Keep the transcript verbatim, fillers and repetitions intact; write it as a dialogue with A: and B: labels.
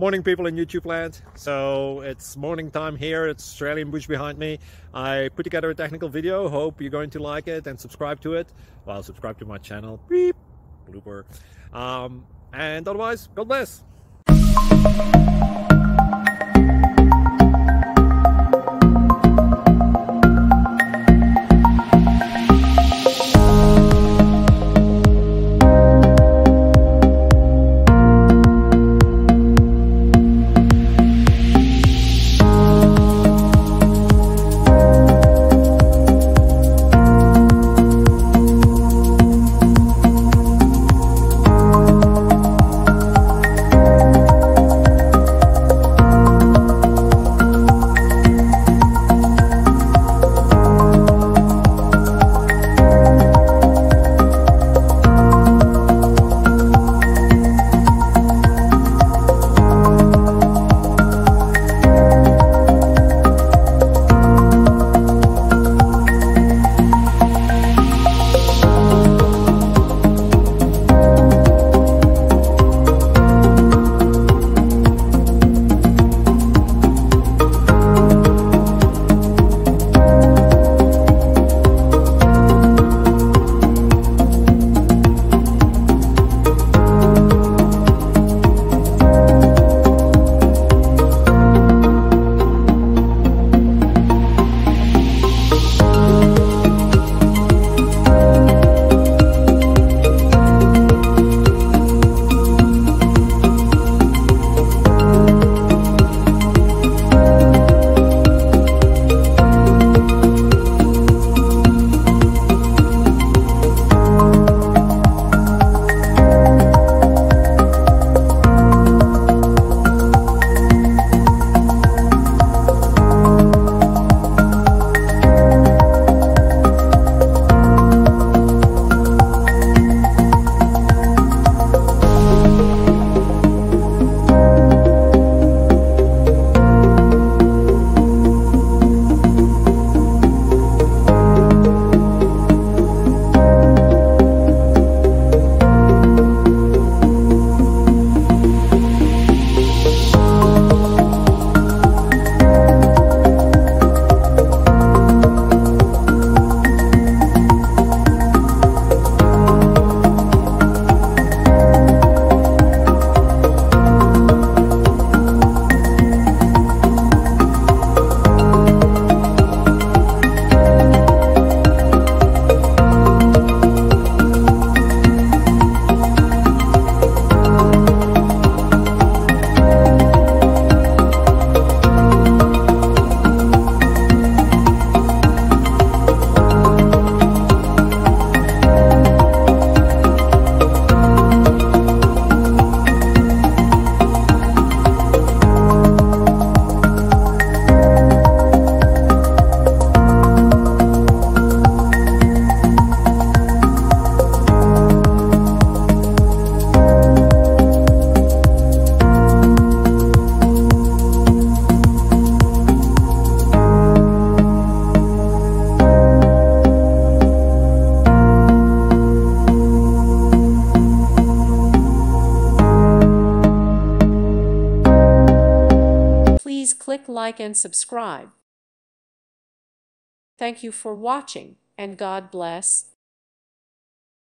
A: Morning, people in YouTube land. So it's morning time here. It's Australian bush behind me. I put together a technical video. Hope you're going to like it and subscribe to it. Well, subscribe to my channel. Beep. Blooper. Um, and otherwise, God bless.
B: Please click like and subscribe. Thank you for watching, and God bless.